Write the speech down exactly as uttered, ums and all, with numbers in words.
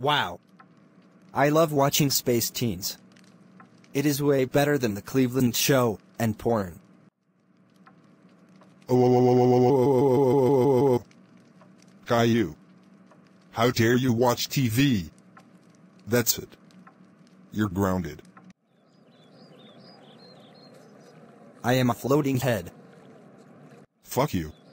Wow. I love watching Space Teens. It is way better than the Cleveland Show and porn. Oh, Caillou. How dare you watch T V? That's it. You're grounded. I am a floating head. Fuck you.